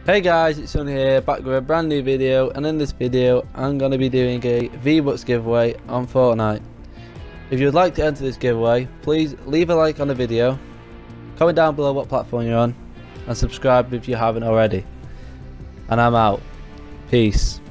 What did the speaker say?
Hey guys, it's Son here, back with a brand new video, and in this video I'm going to be doing a V-Bucks giveaway on Fortnite. If you would like to enter this giveaway, please leave a like on the video, comment down below what platform you're on, and subscribe if you haven't already. And I'm out. Peace.